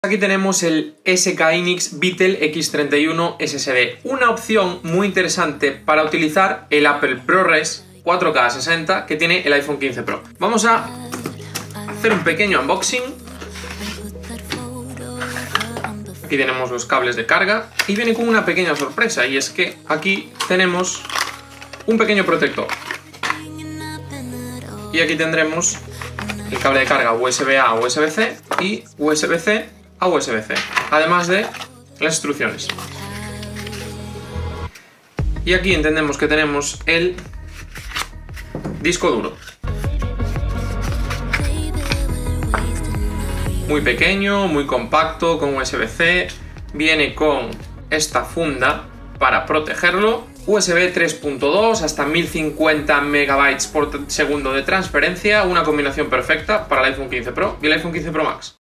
Aquí tenemos el SK Hynix Beetle X31 SSD, una opción muy interesante para utilizar el Apple ProRes 4K 60 que tiene el iPhone 15 Pro. Vamos a hacer un pequeño unboxing. Aquí tenemos los cables de carga y viene con una pequeña sorpresa, y es que aquí tenemos un pequeño protector. Y aquí tendremos el cable de carga USB-A a USB-C y USB-C a USB-C, además de las instrucciones. Y aquí entendemos que tenemos el disco duro. Muy pequeño, muy compacto, con USB-C. Viene con esta funda para protegerlo. USB 3.2 hasta 1050 MB por segundo de transferencia. Una combinación perfecta para el iPhone 15 Pro y el iPhone 15 Pro Max.